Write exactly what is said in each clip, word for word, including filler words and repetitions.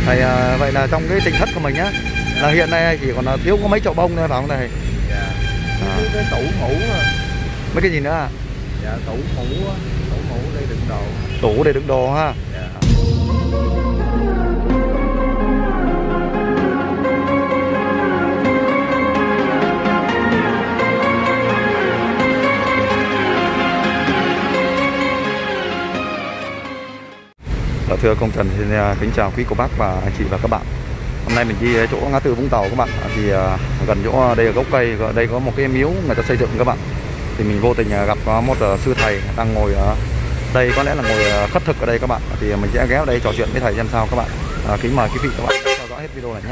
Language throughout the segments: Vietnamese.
Thầy à, vậy là trong cái tỉnh thất của mình á là hiện nay chỉ còn thiếu có mấy chậu bông thôi phải không thầy? Dạ. À. Cái tủ mũ à. Mấy cái gì nữa à? Dạ tủ mũ á, tủ mũ để đựng đồ. Tủ để đựng đồ ha. Dạ. Thưa công Trần xin kính chào quý cô bác và anh chị và các bạn. Hôm nay mình đi chỗ ngã tư Vũng Tàu các bạn. Thì gần chỗ đây là gốc cây, đây có một cái miếu người ta xây dựng các bạn. Thì mình vô tình gặp có một sư thầy đang ngồi ở đây, có lẽ là ngồi khất thực ở đây các bạn. Thì mình sẽ ghé vào đây trò chuyện với thầy xem sao các bạn. À, kính mời quý vị các bạn theo dõi hết video này nhé.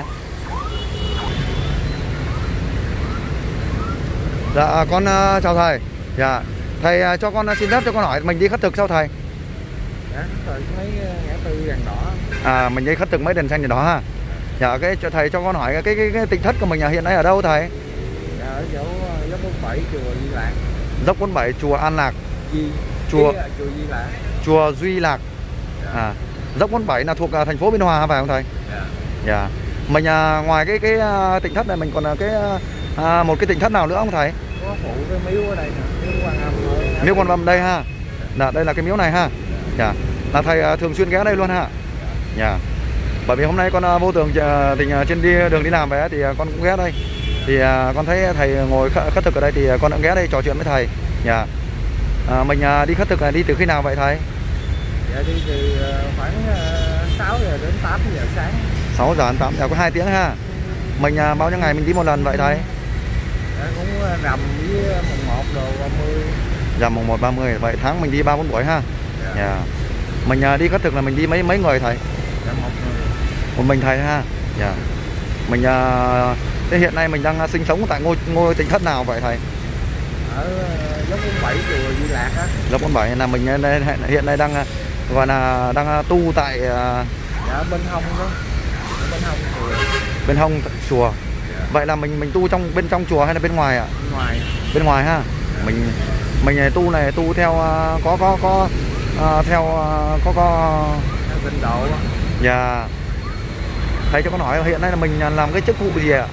Dạ con uh, chào thầy. Dạ thầy uh, cho con uh, xin phép cho con hỏi mình đi khất thực sao thầy? Dạ, rồi mấy ngã tư đèn đỏ. À mình đi khất thực mấy đèn xanh đèn đỏ ha. Dạ cái thầy cho con hỏi cái cái, cái tỉnh thất của mình là hiện nay ở đâu thầy? Dạ, ở chỗ dốc bốn bảy chùa Di Lạc. Dốc bốn bảy chùa An Lạc. Di chùa Di, chùa Di Lạc. Chùa Duy Lạc. Dạ. À dốc bốn bảy là thuộc uh, thành phố Biên Hòa phải không thầy? Dạ. Dạ. Mình uh, ngoài cái cái uh, tỉnh thất này mình còn uh, cái uh, một cái tỉnh thất nào nữa không thầy? Có phụ cái miếu ở đây nè, miếu Quan Âm. Miếu Quan Âm đây ha. Dạ, đây là cái miếu này ha. Dạ. Là thầy uh, thường xuyên ghé đây luôn ha. Dạ. Bởi vì hôm nay con uh, vô tường uh, tình uh, trên đi đường đi làm về thì uh, con cũng ghé đây. Thì uh, con thấy thầy ngồi khất thực ở đây thì uh, con đã ghé đây trò chuyện với thầy. Dạ. À, mình uh, đi khất thực này đi từ khi nào vậy thầy? Dạ đi từ uh, khoảng uh, sáu giờ đến tám giờ sáng. sáu giờ đến tám giờ có hai tiếng ha. Mình uh, bao nhiêu ngày mình đi một lần vậy thầy? Dạ, cũng uh, rằm với mùng một đồ ba mươi. Rằm mùng một ba mươi vậy tháng mình đi ba bốn buổi ha. Dạ. Dạ. Mình uh, đi khất thực là mình đi mấy mấy người thầy? Dạ một người. Một mình thầy ha. Dạ. Mình uh, thế hiện nay mình đang uh, sinh sống tại ngôi ngôi tỉnh thất nào vậy thầy? Ở uh, dốc bốn bảy chùa Di Lạc á. Dốc bốn bảy là mình uh, hiện nay đang uh, gọi là đang uh, tu tại uh... dạ bên hông đó. Bên hông chùa. Bên hông chùa. Dạ. Vậy là mình mình tu trong bên trong chùa hay là bên ngoài ạ? Bên ngoài. Bên ngoài ha. Dạ. Mình mình này tu này tu theo uh, có có có uh, theo uh, có có theo tịnh độ. Dạ. Thầy cho con hỏi hiện nay là mình làm cái chức vụ gì ạ?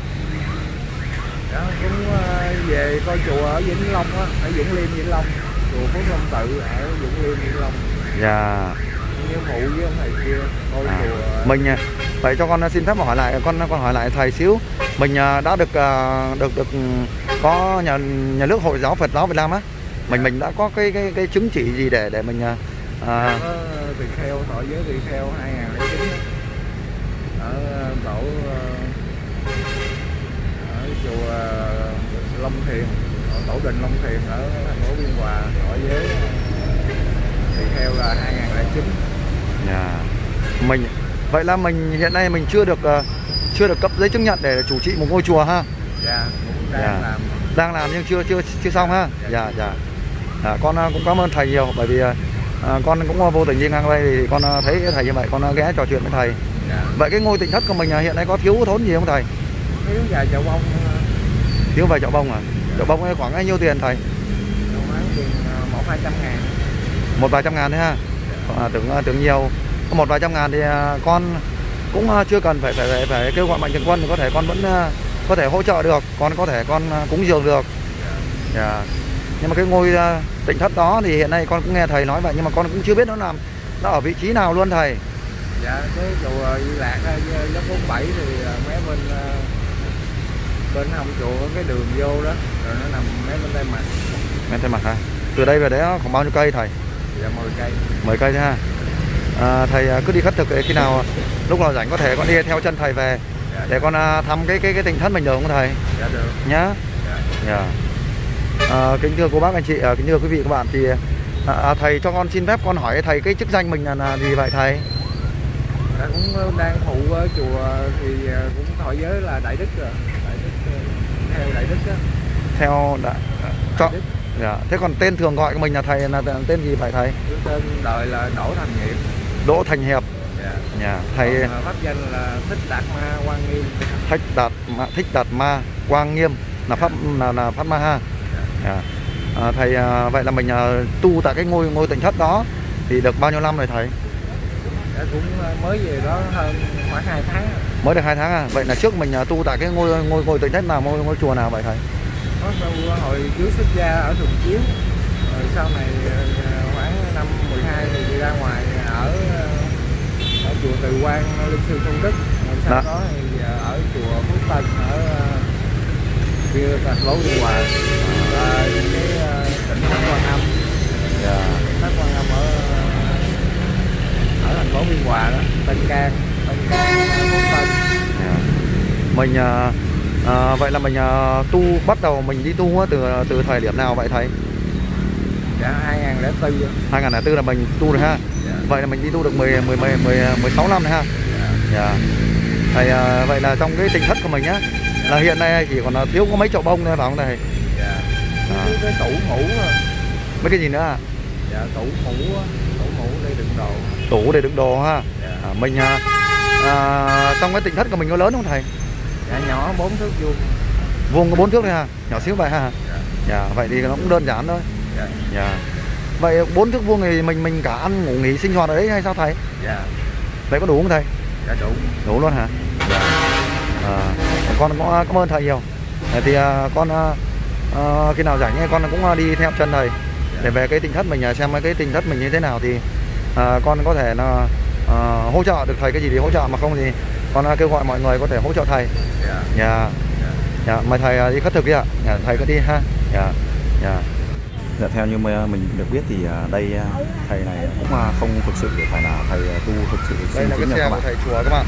Dạ, cũng uh, về coi chùa ở Vĩnh Long á, ở Vĩnh Liêm Vĩnh Long, chùa Phú Long Tự ở Vĩnh Liêm Vĩnh Long. Dạ. Như phụ với ông thầy kia coi à. chùa. Mình vậy cho con xin phép hỏi lại con con hỏi lại thầy xíu. Mình đã được được được có nhà nhà nước Hội giáo Phật giáo Việt Nam á. Mình mình đã có cái cái cái chứng chỉ gì để để mình à... có tỳ kheo, thọ giới tỳ kheo hai nghìn lẻ chín ở tổ ở chùa Long Thiền, ở tổ đình Long Thiền ở thành phố Biên Hòa, thọ giới tỳ kheo là hai nghìn lẻ chín. Dạ. Mình vậy là mình hiện nay mình chưa được uh, chưa được cấp giấy chứng nhận để chủ trị một ngôi chùa ha. Dạ, cũng đang dạ. làm. Đang làm nhưng chưa chưa chưa xong ha. Dạ dạ. À, con uh, cũng cảm ơn thầy nhiều bởi vì uh, con cũng uh, vô tình đi ngang đây thì con uh, thấy thầy như vậy con uh, ghé trò chuyện với thầy. Dạ. Vậy cái ngôi tỉnh thất của mình uh, hiện nay có thiếu thốn gì không thầy? Thiếu vài chậu bông. Thiếu vài chậu bông à? Dạ. Chậu bông khoảng bao nhiêu tiền thầy? Khoảng tiền một vài trăm ngàn. Một vài trăm ngàn đấy ha. À, tưởng tưởng nhiều. Một vài trăm ngàn thì uh, con cũng uh, chưa cần phải phải phải, phải kêu gọi mạnh thường quân thì có thể con vẫn uh, có thể hỗ trợ được, con có thể con uh, cúng dường được. Dạ. Yeah. Nhưng mà cái ngôi uh, tỉnh thất đó thì hiện nay con cũng nghe thầy nói vậy nhưng mà con cũng chưa biết nó nằm nó ở vị trí nào luôn thầy. Dạ cái chùa Di Lạc dốc bốn bảy thì mấy bên bên hông chùa có cái đường vô đó rồi nó nằm mấy bên tay mặt. Bên tay mặt hả? Từ đây về đấy khoảng bao nhiêu cây thầy? Dạ mười cây. mười cây thôi ha. À, thầy cứ đi khất thực khi nào lúc nào rảnh có thể con đi theo chân thầy về dạ, để con uh, thăm cái cái cái tỉnh thất mình được không thầy? Dạ được. Nhá. Dạ. Dạ. À, kính thưa cô bác anh chị, à, kính thưa quý vị các bạn thì à, thầy cho con xin phép con hỏi thầy cái chức danh mình là, là gì vậy thầy? Dạ, cũng đang phụ ở chùa thì cũng thọ giới là đại đức rồi, đại đức theo đại đức đó. Theo đại, đại cho, đức. Dạ. Thế còn tên thường gọi của mình là thầy là tên gì vậy thầy? Tên đời là Đỗ Thành Hiệp. Đỗ Thành Hiệp. Dạ. Dạ. Thầy còn pháp danh là Thích Đạt Ma Quang Nghiêm. Thích Đạt Ma, Thích Đạt Ma Quang Nghiêm là pháp là, là pháp ma ha. Dạ. À, thầy à, vậy là mình à, tu tại cái ngôi ngôi tỉnh thất đó thì được bao nhiêu năm rồi thầy? Dạ, Dạ, cũng mới về đó hơn khoảng hai tháng. Mới được hai tháng à? Vậy là trước mình tu tại cái ngôi ngôi ngôi tịnh thất nào, ngôi ngôi chùa nào vậy thầy? Có tu hồi trước xuất gia ở Thuận Chiếu, rồi sau này khoảng năm mười hai thì đi ra ngoài ở ở chùa Từ Quan Linh Sư Tôn Đức, rồi sau đó, đó thì ở chùa Phước Tân ở kia thành phố Biên Hòa, và cái tỉnh Thất Quan Âm. Yeah. Thất Quan Âm ở ở thành phố Biên Hòa đó, Tân Cang, Tân Cang, Phước Tân. Yeah. Mình à, à, vậy là mình à, tu bắt đầu mình đi tu từ từ thời điểm nào vậy thầy? Dạ hai nghìn không trăm lẻ bốn. hai nghìn không trăm lẻ bốn là mình tu rồi ha. Dạ. Vậy là mình đi tu được mười mười mười mười mười sáu năm rồi ha. Dạ. Yeah. Thầy à, vậy là trong cái tịnh thất của mình nhá, là hiện nay chỉ còn thiếu có mấy chậu bông thôi phải không thầy? Dạ. À. Cái, cái tủ ngủ thôi. Mấy cái gì nữa à? Dạ tủ ngủ, tủ ngủ để đựng đồ. Tủ để đựng đồ ha. Dạ. À, mình à, à, trong cái tịnh thất của mình có lớn không thầy? Dạ nhỏ bốn thước vuông. Vuông có bốn thước thôi ha, nhỏ xíu vậy ha. Dạ. Dạ, vậy thì nó cũng đơn giản thôi. Dạ. Dạ. Vậy bốn thước vuông thì mình mình cả ăn ngủ nghỉ sinh hoạt ở đấy hay sao thầy? Dạ. Vậy có đủ không thầy? Dạ đủ. Đủ luôn hả? Dạ. À, con cũng cảm ơn thầy nhiều. Thì à, con à, à, khi nào rảnh con cũng đi theo chân thầy để về cái tịnh thất mình xem cái tịnh thất mình như thế nào thì à, con có thể là à, hỗ trợ được thầy cái gì thì hỗ trợ, mà không thì con kêu gọi mọi người có thể hỗ trợ thầy. Dạ. Dạ. Dạ, mời thầy đi khất thực đi ạ. Dạ, thầy cứ đi ha. Dạ. Dạ. Dạ, theo như mình được biết thì đây thầy này cũng không thực sự phải là thầy tu thực sự. Đây là cái xe của thầy chùa các bạn.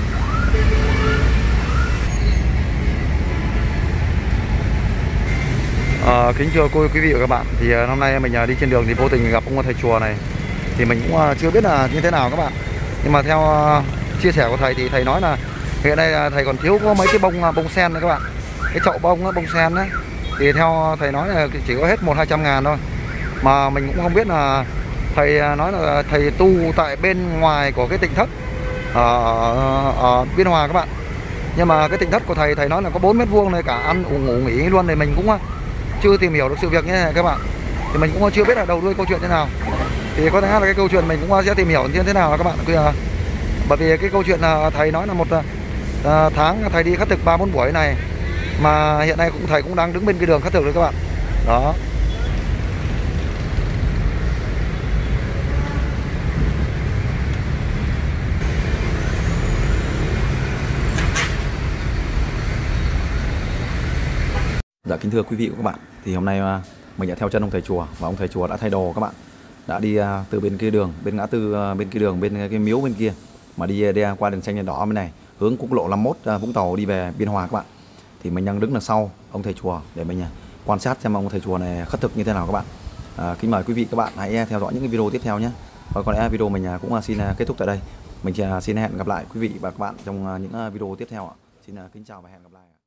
À, kính thưa cô quý vị và các bạn, thì hôm nay mình đi trên đường thì vô tình gặp ông thầy chùa này, thì mình cũng chưa biết là như thế nào các bạn, nhưng mà theo chia sẻ của thầy thì thầy nói là hiện nay thầy còn thiếu có mấy cái bông bông sen nữa các bạn, cái chậu bông bông sen đấy, thì theo thầy nói là chỉ có hết một hai trăm ngàn thôi, mà mình cũng không biết là thầy nói là thầy tu tại bên ngoài của cái tịnh thất ở, ở Biên Hòa các bạn, nhưng mà cái tịnh thất của thầy thầy nói là có bốn mét vuông này, cả ăn ngủ, ngủ nghỉ luôn, thì mình cũng chưa tìm hiểu được sự việc như thế này các bạn, thì mình cũng chưa biết là đầu đuôi câu chuyện thế nào, thì có thể là cái câu chuyện mình cũng sẽ tìm hiểu như thế nào các bạn. Bởi vì cái câu chuyện là thầy nói là một tháng thầy đi khất thực ba bốn buổi này, mà hiện nay cũng thầy cũng đang đứng bên cái đường khất thực đấy các bạn. Đó. Dạ, kính thưa quý vị và các bạn, thì hôm nay mình đã theo chân ông thầy chùa, và ông thầy chùa đã thay đồ các bạn, đã đi từ bên kia đường, bên ngã tư bên kia đường, bên cái miếu bên kia, mà đi, đi qua đường xanh đèn đỏ bên này, hướng quốc lộ năm mươi mốt Vũng Tàu đi về Biên Hòa các bạn. Thì mình đang đứng đằng sau ông thầy chùa để mình quan sát xem ông thầy chùa này khất thực như thế nào các bạn. À, kính mời quý vị các bạn hãy theo dõi những cái video tiếp theo nhé. Và có lẽ video mình cũng xin kết thúc tại đây. Mình xin hẹn gặp lại quý vị và các bạn trong những video tiếp theo ạ. Xin kính chào và hẹn gặp lại.